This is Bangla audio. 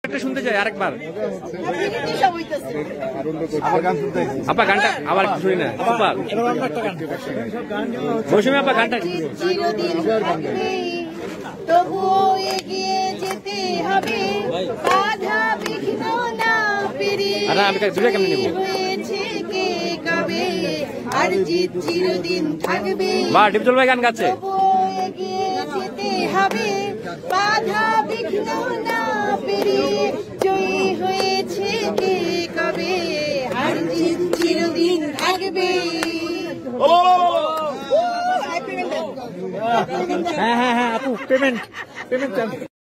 একটা শুনতে চাই আরেকবার। আপা গানটা আবার শুনি না। মৌসুমী আপা গানটা তবুও এগিয়ে যেতে হবে, বাধা বিঘ্ন না পেরিয়ে হয়েছে কে কবে, আর জিত চিরদিন থাকবে। ডিপজল ভাই গান গাচ্ছে। তবুও এগিয়ে যেতে হবে, বাধা বিঘ্ন না পেরিয়ে জয়ী হয়েছে কে কবে, আর জিত চিরদিন থাকবে। হ্যাঁ আপু পেমেন্ট